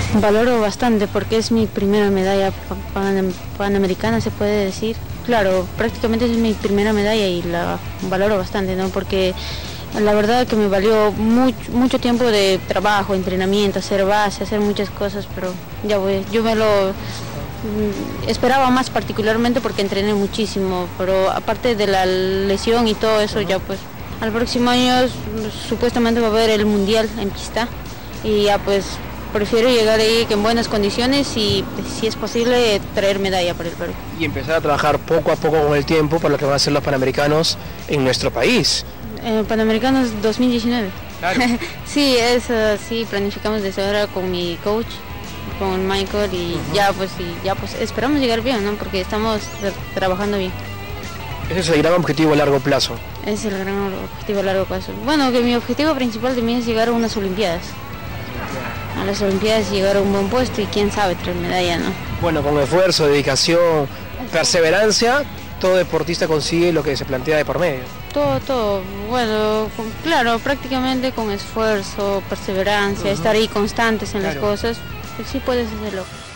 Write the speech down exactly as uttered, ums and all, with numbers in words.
Valoro bastante porque es mi primera medalla pan panamericana, se puede decir. Claro, prácticamente es mi primera medalla y la valoro bastante, ¿no? Porque la verdad que me valió mucho, mucho tiempo de trabajo, entrenamiento, hacer base, hacer muchas cosas, pero ya voy, yo me lo esperaba más particularmente porque entrené muchísimo, pero aparte de la lesión y todo eso, ya pues al próximo año supuestamente va a haber el mundial en pista y ya pues prefiero llegar ahí en buenas condiciones y si es posible traer medalla para el Perú. Y empezar a trabajar poco a poco con el tiempo para lo que van a ser los Panamericanos en nuestro país. Eh, Panamericanos dos mil diecinueve. Claro. Sí, es así, planificamos desde ahora con mi coach, con Michael y uh-huh. ya pues y ya pues esperamos llegar bien, ¿no? Porque estamos trabajando bien. Ese es el gran objetivo a largo plazo. Es el gran objetivo a largo plazo. Bueno, que mi objetivo principal de mí es llegar a unas Olimpiadas. A las Olimpiadas llegar a un buen puesto y quién sabe traer medalla, ¿no? Bueno, con esfuerzo, dedicación, perseverancia, todo deportista consigue lo que se plantea de por medio. Todo, todo, bueno, con, claro, prácticamente con esfuerzo, perseverancia, uh-huh. estar ahí constantes en claro. las cosas, pues sí puedes hacerlo.